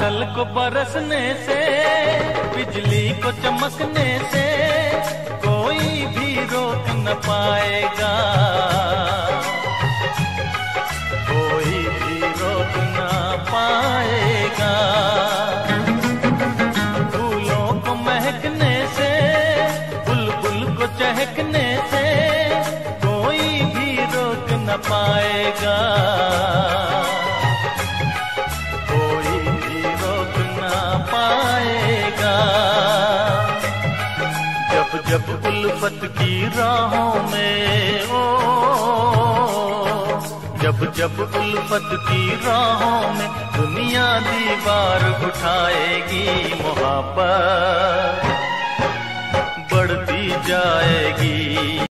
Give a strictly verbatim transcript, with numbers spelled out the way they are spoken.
बादल को बरसने से, बिजली को चमकने से कोई भी रोक न पाएगा, कोई भी रोक न पाएगा। फूलों को महकने से, बुलबुल को चहकने से कोई भी रोक न पाएगा, कोई भी रोक न पाएगा। जब जब उल्फत की राहों में ओ, जब जब उल्फत की राहों में दुनिया दीवार उठाएगी, मोहब्बत बढ़ती जाएगी।